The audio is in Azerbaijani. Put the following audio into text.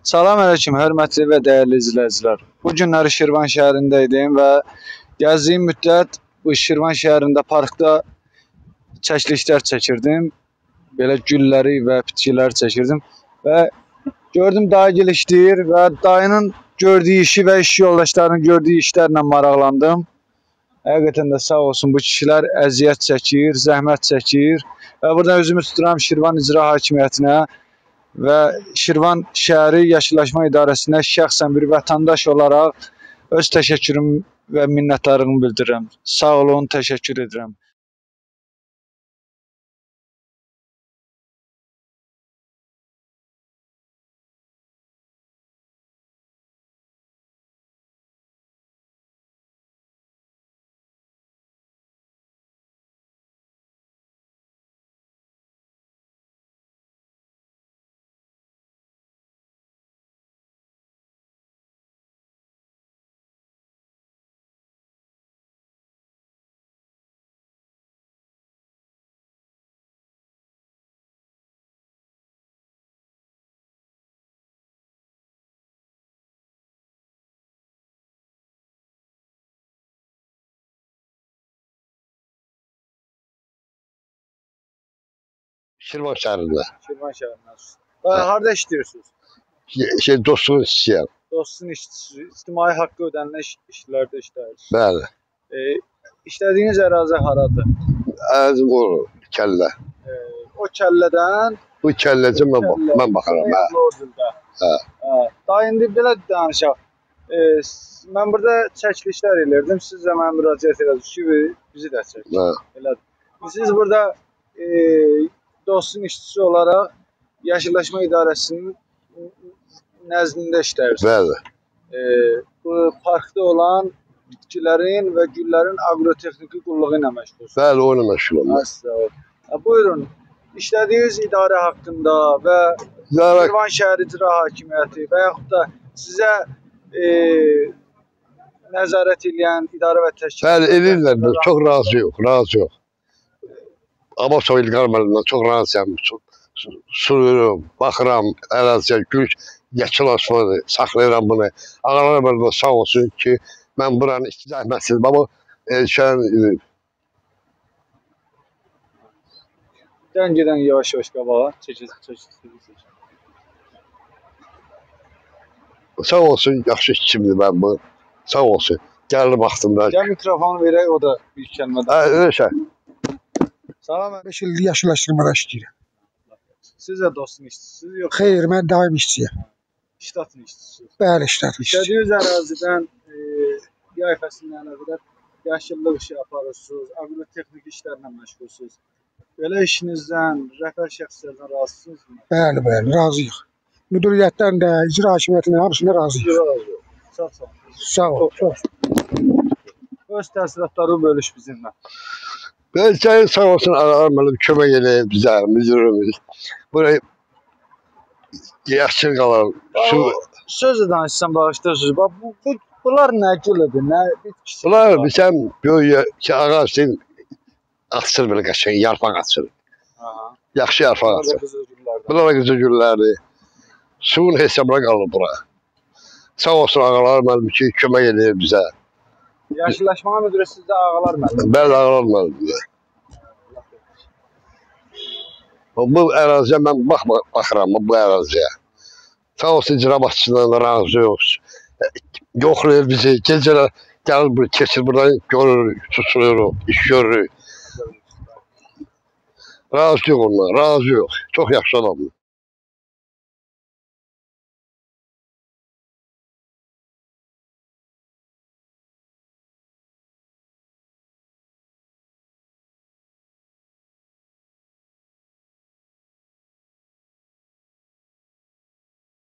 Salam əleykum, hörmətli və dəyərli izləyicilər. Bu günləri Şirvan şəhərində idim və gəzdiyim müddət bu Şirvan şəhərində parkda çəkilişlər çəkirdim. Belə gülləri və bitkiləri çəkirdim və gördüm dayı gelişdir və dayının gördüyü işi və iş yoldaşlarının gördüyü işlərlə maraqlandım. Həqiqətən də sağ olsun bu kişilər əziyyət çəkir, zəhmət çəkir və buradan özümü tuturam Şirvan İcra Hakimiyyətinə və Şirvan şəhəri Yaşıllaşma İdarəsinə şəxsən bir vətəndaş olaraq öz təşəkkürüm və minnətdarlığımı bildirirəm. Sağ olun, təşəkkür edirəm. Şirvan şəhərində. Şirvan şəhərindən. Dayı harada işləyirsiniz? Dostluğun işçiyəm. Dostun işçisi, ictimai haqqı ödənilən işlərdə işləyirsiniz. Bəli. İşlədiyiniz ərazi haradır? Əzim o kəllə. O kəllədən Bu kəlləci mən baxaram. Hə. Dayı indi belə danışaq. Mən burada çəkilişlər edirdim. Siz də mənə müraciət edərsiniz ki, bizi də çəkin. Elədir. Siz burada dostun işçisi olaraq Yaşıllaşma İdarəsinin nəzdində işləyirsiniz. Bəli. Bu parkda olan bitkilərin və güllərin agrotexniki qulluğu ilə məşğulsunuz. Bəli, o ilə məşğulum. Buyurun, işlədiyiniz idarə haqqında və Şirvan şəhər İcra Hakimiyyəti və yaxud da sizə nəzarət edən idarə və təşkilat. Bəli, edirlər. Çox razı yox. Amma soyil qarməlindən çox razıyam. Suyurum, baxıram, əraziyə gül, yəkilasını saxlayıram bunu. Ağalar burada sağ olsun ki, mən buranın işçi zəhmətsiz, amma şəhərin gedən yavaş-yavaş qabağa, çəkil. Sağ olsun, yaxşı kimdir mən bu. Sağ olsun, gəldi vaxtımda. Gəl mikrofonu verək, o da bir kəlmədə. Öyle şey. Salam. 5 ildir yaşıllaşdırmada işləyirəm. Siz də dostun işçisiniz, yox? Xeyr, mən daim işçiyəm. İştatın işçisiniz. Bəli, iştatın işçiyəm. İşlədiyiniz ərazidən yay fəslindən qədər yaşıllıq işi aparırsınız, agrotexnik işlərlə məşğulsunuz. Belə işinizdən, rəhbər şəxslərdən razısınızmı? Bəli, razıyıq. Müdiriyyətdən də, icra hakimiyyətindən hamısından razıyıq. Çox sağ olun. Sağ ol, çox. Öz təəssüratları bölüş bizimlə. Ben sağ olsun aramayla kömək eləyib bizə, müdürümüz. Burayı yaşıl qalan su. Sözlə danışsam bağışlayırsınız. Bunlar nə gülüdür, nə bitkisi? Bunlar bizəm böyüyə ki, ağacın açır belə qəşəng, yarpaq açır. Yaxşı yarpaq açır. Bunlar da qızıl güllərdir. Suyun hesabına qalır bura. Sağ olsun ağalar mənim ki, kömək eləyib bizə. Yaşıllaşma müdürü sizdə ağalar müəllim. Bəli, ağalar müəllim. Bu əraziyə mən baxıram bu əraziyə. Sağ olsun icra başçısından razı yox. Yoxlayır bizi, gecələr gəlir buraya, keçir buradan görürük, tutuluyoruz, iş görürük. Razı yox ondan, razı yox. Çox yaxşı adamdır.